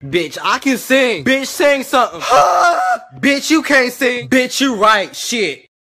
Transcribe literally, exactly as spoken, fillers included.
Bitch, I can sing. Bitch, sing something. Bitch, you can't sing. Bitch, you right. Shit.